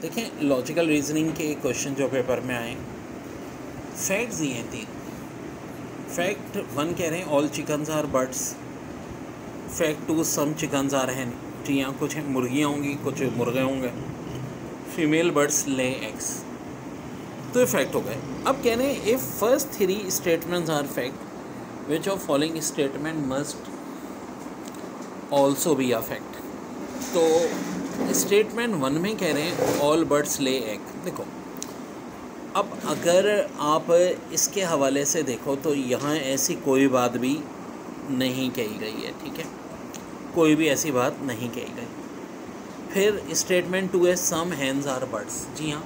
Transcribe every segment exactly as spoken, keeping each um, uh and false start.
देखें logical reasoning के question जो पेपर में आए, फैक्ट्स दिए हैं तीन। फैक्ट वन कह रहे हैं all chickens are birds. Fact two some chickens are hens. जी हाँ, कुछ मुर्गियाँ होंगी, कुछ मुर्गे होंगे। Female birds lay eggs. तो ये फैक्ट हो गए। अब कह रहे हैं if first three statements are fact which of following statement must also be a fact. तो स्टेटमेंट वन में कह रहे हैं ऑल बर्ड्स ले एग। देखो, अब अगर आप इसके हवाले से देखो तो यहाँ ऐसी कोई बात भी नहीं कही गई है, ठीक है, कोई भी ऐसी बात नहीं कही गई। फिर स्टेटमेंट टू है सम हैंस आर बर्ड्स। जी हाँ,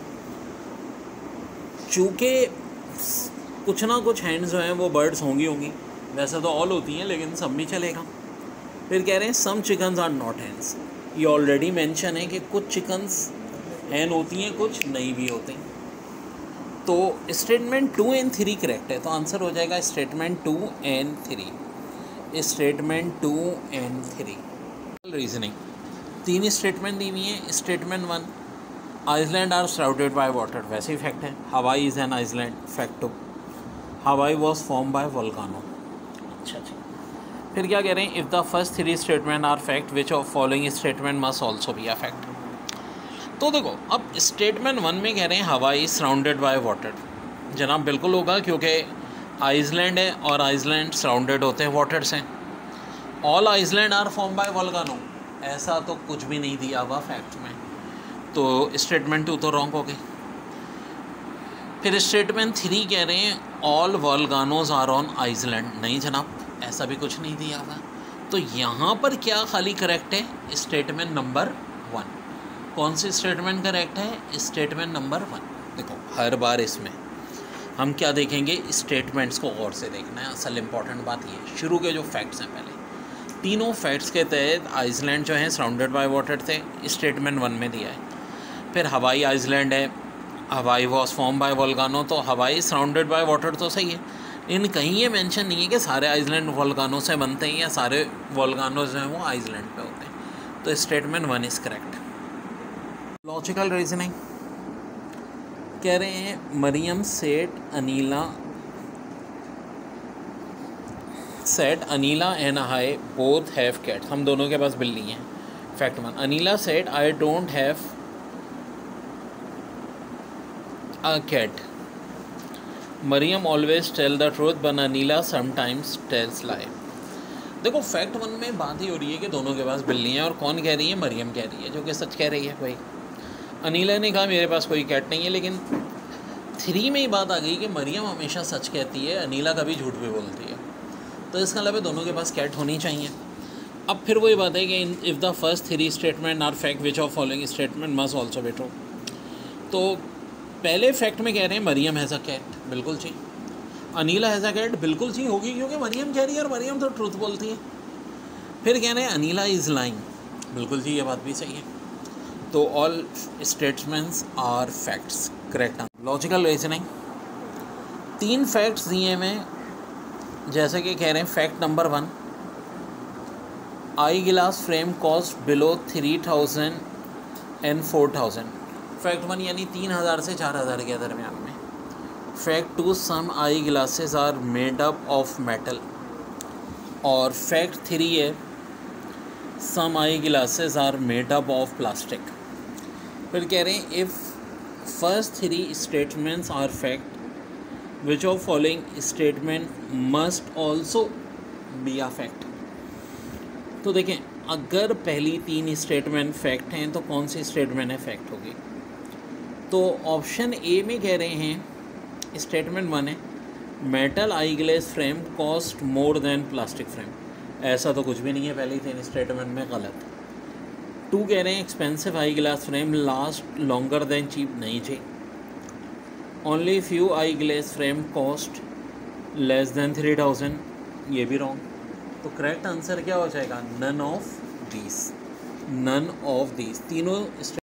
चूँकि कुछ ना कुछ हैंड्स जो हैं वो बर्ड्स होंगी होंगी वैसे तो ऑल होती हैं, लेकिन सब भी चलेगा। फिर कह रहे हैं some chickens are not hens. ये ऑलरेडी मेंशन है कि कुछ चिकन्स हैन होती हैं, कुछ नहीं भी होती। तो statement two and three correct है, तो आंसर हो जाएगा statement two and three. Statement two and three. Reasoning तीन स्टेटमेंट दी हुई हैं। Statement one island are surrounded by water, वैसे ही फैक्ट है। Hawaii is an island, fact two. Hawaii was form by volcano. अच्छा अच्छा। फिर क्या कह रहे हैं if the first three statement are fact which of following statement must also be a fact. तो देखो, अब स्टेटमेंट वन में कह रहे हैं हवाई सराउंडेड बाय वाटर। जनाब बिल्कुल होगा, क्योंकि आइसलैंड है और आइसलैंड सराउंडेड होते हैं वाटर से। All island are form by volcano, ऐसा तो कुछ भी नहीं दिया हुआ फैक्ट में, तो स्टेटमेंट टू तो रॉन्ग हो गई। फिर स्टेटमेंट थ्री कह रहे हैं all volcanoes are on island. नहीं जनाब, ऐसा भी कुछ नहीं दिया हुआ। तो यहाँ पर क्या खाली करेक्ट है? Statement number one. कौन सी स्टेटमेंट करेक्ट है? Statement number one. देखो, हर बार इसमें हम क्या देखेंगे, स्टेटमेंट्स को और से देखना है। असल इम्पॉर्टेंट बात ये है, शुरू के जो फैक्ट्स हैं, पहले तीनों फैक्ट्स के तहत आइसलैंड जो है सराउंडेड बाय वाटर थे, स्टेटमेंट वन में दिया है। फिर हवाई आइसलैंड है, हवाई वॉज फॉर्म बाय वोल्कानो, तो हवाई सराउंडेड बाय वाटर तो सही है। इन कहीं ये मेंशन नहीं है कि सारे आइसलैंड वोल्कानो से बनते हैं या सारे वोल्कानो जो हैं वो आइसलैंड पे होते हैं। तो statement one is correct. Logical reasoning कह रहे हैं Mariam said Aneela said Aneela and I both have cats. हम दोनों के पास बिल्ली हैं। Fact one, Aneela said I don't have a cat. Mariam always tell the truth but Aneela sometimes tells lie. देखो, फैक्ट वन में बात ही हो रही है कि दोनों के पास बिल्ली हैं, और कौन कह रही है? मरियम कह रही है, जो कि सच कह रही है। भाई अनीला ने कहा मेरे पास कोई कैट नहीं है, लेकिन थ्री में ही बात आ गई कि मरियम हमेशा सच कहती है, अनीला कभी झूठ भी बोलती है। तो इसका मतलब दोनों के पास कैट होनी चाहिए। अब फिर वही बात है कि if the first three statement are fact which of following statement must also be true. तो पहले फैक्ट में कह रहे हैं मरियम हैज़ अ कैट, बिल्कुल जी। अनीला हैज़ अ कैट, बिल्कुल जी होगी, क्योंकि मरियम कह रही है और मरियम तो ट्रूथ बोलती है। फिर कह रहे हैं अनीला इज़ लाइंग, बिल्कुल जी, ये बात भी सही है। तो all statements are facts, correct. Logical reasoning तीन फैक्ट्स दिए हुए, जैसे कि कह रहे हैं fact number one, eye glass frame cost below three thousand and four thousand. Fact one यानी तीन हज़ार से चार हज़ार के दरमियान में। Fact two, some eye glasses are made up of metal. और फैक्ट थ्री है some eye glasses are made up of plastic. फिर कह रहे हैं if first three statements are fact which of following statement must also be a fact. तो देखें, अगर पहली तीन स्टेटमेंट फैक्ट हैं तो कौन सी स्टेटमेंट है फैक्ट होगी? तो ऑप्शन ए में कह रहे हैं स्टेटमेंट वन है metal eye glass frame cost more than plastic frame. ऐसा तो कुछ भी नहीं है पहली तीन स्टेटमेंट में, गलत। टू कह रहे हैं expensive eye glass frame last longer than cheap. नहीं जी। Only few eye glass frame cost less than three thousand. ये भी रॉन्ग। तो करेक्ट आंसर क्या हो जाएगा? None of these. None of these तीनों